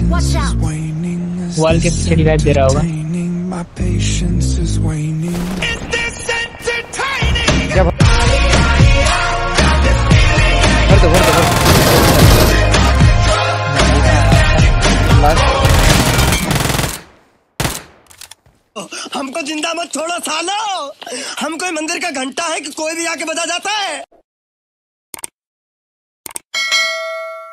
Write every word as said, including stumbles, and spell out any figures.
Wall के पीछे revive दे रहा होगा। क्या भर दो भर दो हमको जिंदा मत छोड़ो सालो, हम कोई मंदिर का घंटा है कि कोई भी आके बजा जाता है।